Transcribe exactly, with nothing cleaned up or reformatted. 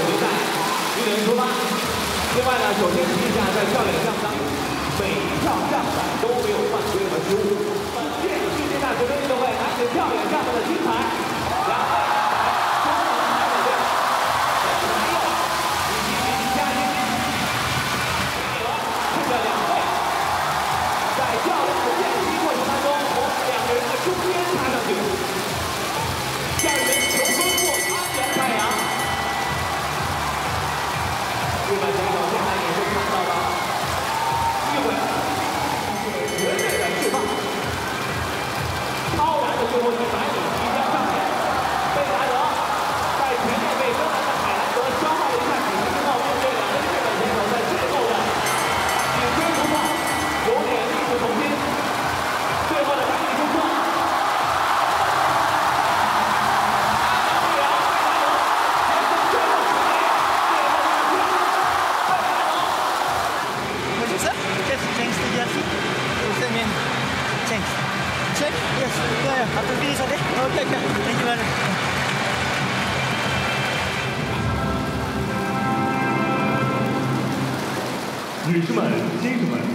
比赛一人出发。另外呢，首先提一下，在跳远项目当中，每一跳上板都没有犯规和失误。本届世界大学生运动会男子跳远项目的金牌，两位中国台北队，陈明佑以及林佳音，这个两位在跳跃的练习过程当中，从两个人的中间插上去，向人求分过安全开扬。日本选手现在也是看到了机会，绝对的释放，超然的最后一百米即将上演。贝莱德在前面被芬兰的海兰德消耗了一下体力之后，面对两位日本选手在最后的紧追不放，有点力不从心。最后的百米冲刺。 Check? Yes. Yeah, yeah. After finish, okay? Okay, okay. Thank you very much. 女士们、先生们，